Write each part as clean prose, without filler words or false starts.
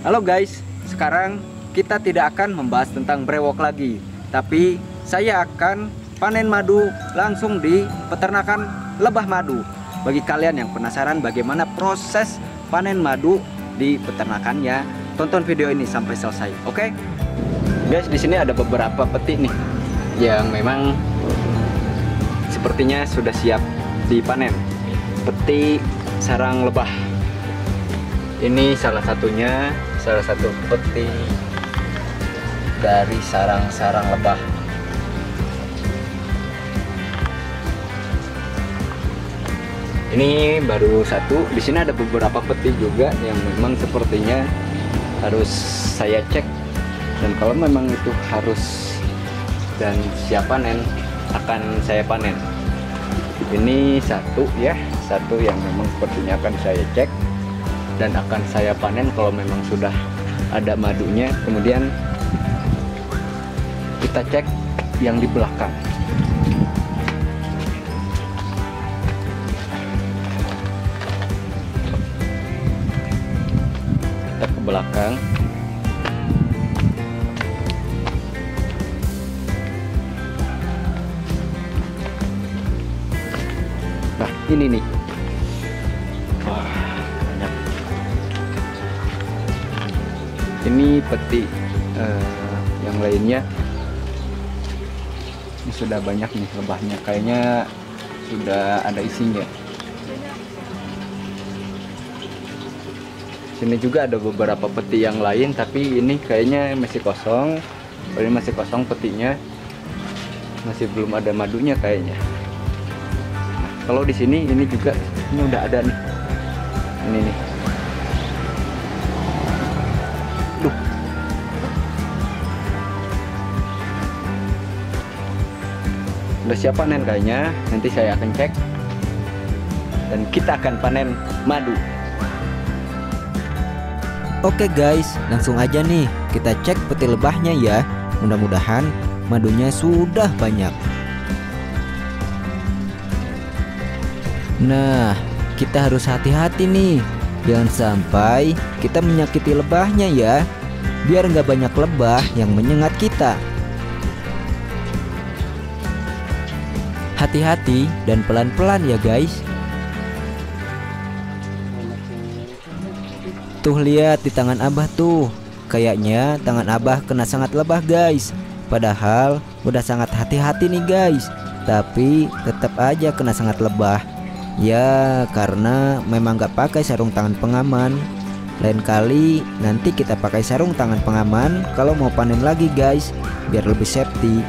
Halo guys, sekarang kita tidak akan membahas tentang brewok lagi, tapi saya akan panen madu langsung di peternakan lebah madu. Bagi kalian yang penasaran bagaimana proses panen madu di peternakannya, tonton video ini sampai selesai. Oke? Guys, di sini ada beberapa peti nih yang memang sepertinya sudah siap dipanen. Peti sarang lebah. Ini salah satu peti dari sarang-sarang lebah. Ini baru satu. Di sini ada beberapa peti juga yang memang sepertinya harus saya cek, dan kalau memang itu harus dan siap panen, akan saya panen. Ini satu yang memang sepertinya akan saya cek dan akan saya panen kalau memang sudah ada madunya. Kemudian kita cek yang di belakang. Kita ke belakang. Nah, ini nih. Ini peti yang lainnya. Ini sudah banyak nih lebahnya, kayaknya sudah ada isinya. Sini juga ada beberapa peti yang lain, tapi ini kayaknya masih kosong. Ini masih kosong petinya, masih belum ada madunya kayaknya. Nah, kalau di sini ini juga ini udah ada nih. Ini nih. Udah siap panen kayaknya. Nanti saya akan cek dan kita akan panen madu. Oke guys, langsung aja nih kita cek peti lebahnya ya. Mudah-mudahan madunya sudah banyak. Nah, kita harus hati-hati nih, jangan sampai kita menyakiti lebahnya ya, biar nggak banyak lebah yang menyengat kita. Hati-hati dan pelan-pelan ya guys. Tuh lihat di tangan Abah tuh, kayaknya tangan Abah kena sangat lebah guys. Padahal udah sangat hati-hati nih guys, tapi tetap aja kena sangat lebah. Ya karena memang gak pakai sarung tangan pengaman. Lain kali nanti kita pakai sarung tangan pengaman kalau mau panen lagi guys, biar lebih safety.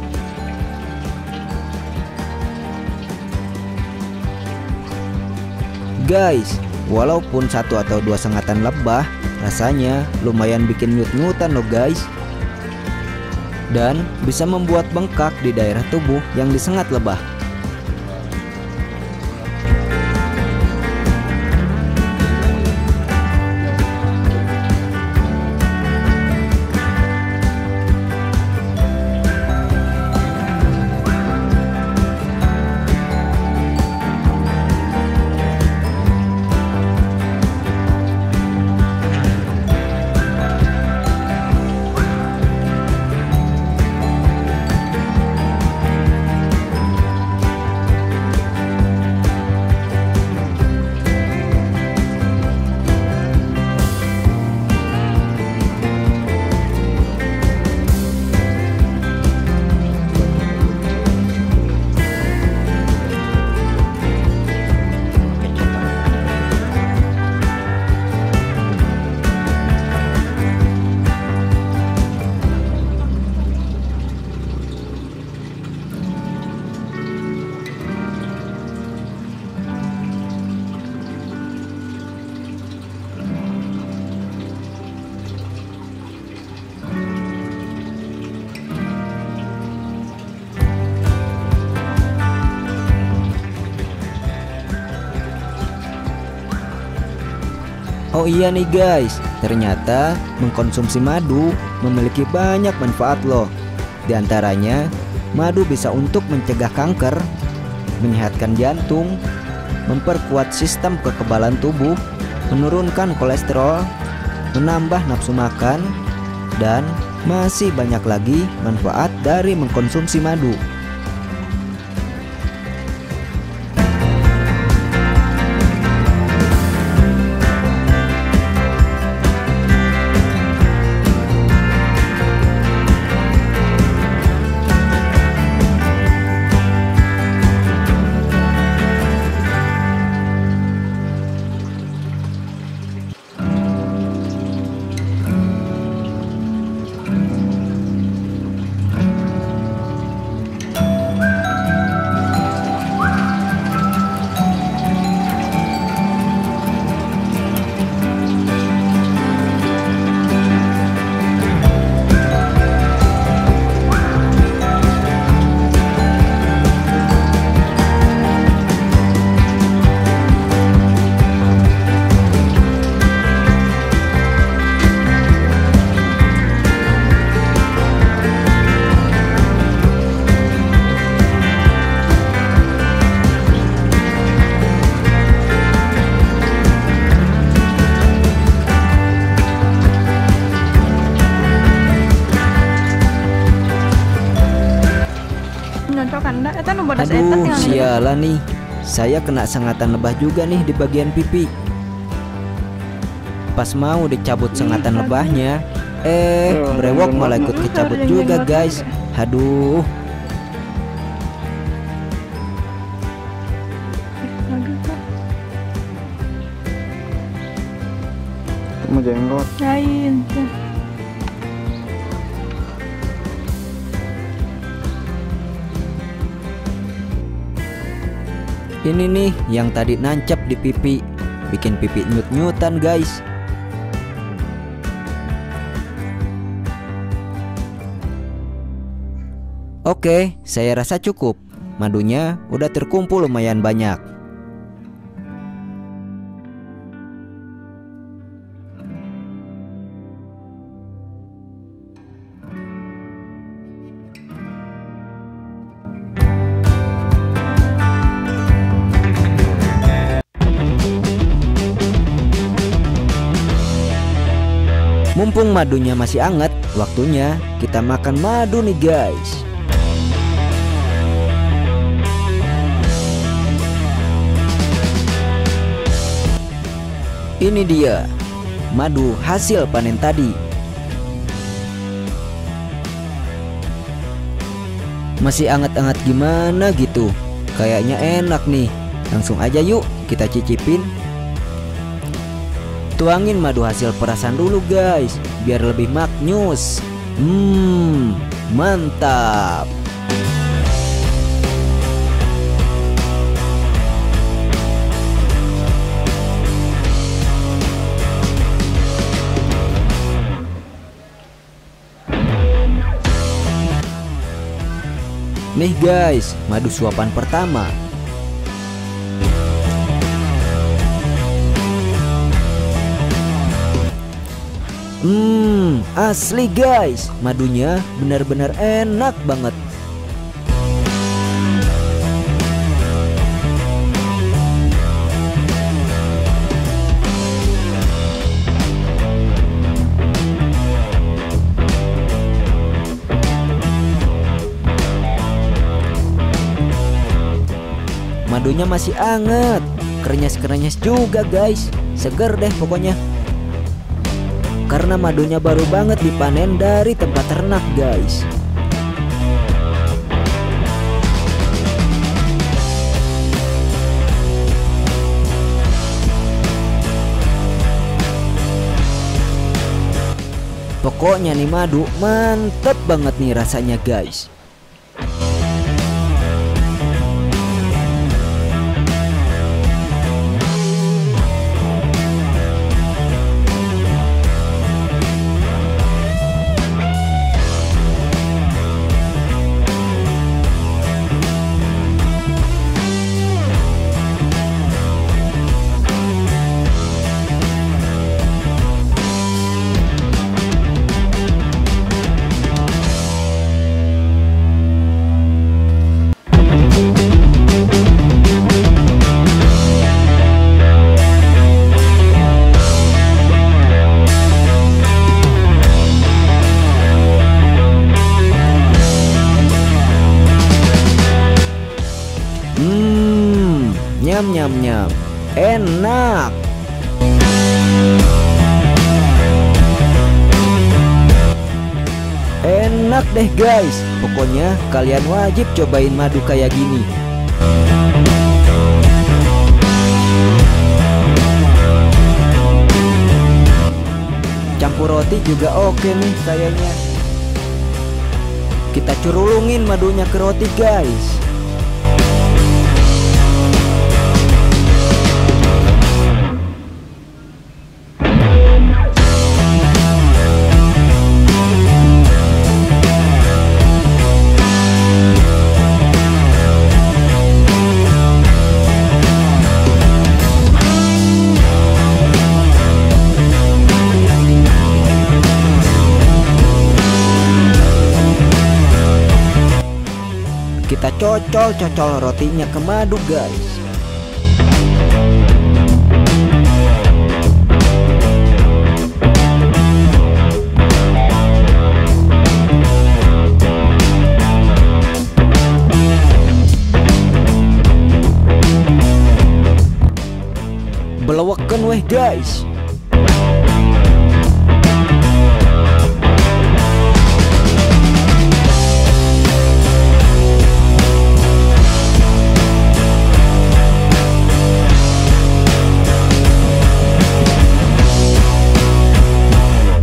Guys, walaupun satu atau dua sengatan lebah, rasanya lumayan bikin nyut-nyutan loh guys. Dan bisa membuat bengkak di daerah tubuh yang disengat lebah. Oh iya nih guys, ternyata mengkonsumsi madu memiliki banyak manfaat loh. Di antaranya, madu bisa untuk mencegah kanker, menyehatkan jantung, memperkuat sistem kekebalan tubuh, menurunkan kolesterol, menambah nafsu makan, dan masih banyak lagi manfaat dari mengkonsumsi madu. Aduh, sialan nih. Saya kena sengatan lebah juga nih di bagian pipi. Pas mau dicabut sengatan lebahnya, brewok malah ikut kecabut juga guys. Aduh. Mau jenggot. Lain. Ini nih yang tadi nancap di pipi, bikin pipi nyut-nyutan guys. Oke, saya rasa cukup. Madunya udah terkumpul lumayan banyak. Mumpung madunya masih hangat, waktunya kita makan madu nih guys. Ini dia madu hasil panen tadi. Masih hangat-hangat gimana gitu. Kayaknya enak nih. Langsung aja yuk kita cicipin. Tuangin madu hasil perasan dulu guys, biar lebih maknyus. Mantap. Nih guys, madu suapan pertama. Asli guys, madunya benar-benar enak banget. Madunya masih anget, kerenyes-kerenyes juga guys. Seger deh pokoknya. Karena madunya baru banget dipanen dari tempat ternak guys. Pokoknya nih madu mantep banget nih rasanya guys. Nyam nyam nyam. Enak. Enak deh guys. Pokoknya kalian wajib cobain madu kayak gini. Campur roti juga oke nih kayaknya. Kita curulungin madunya ke roti guys. Kita cocol rotinya ke madu guys. Belewekan weh guys.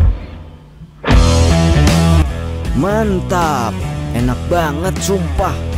Mantap, enak banget sumpah.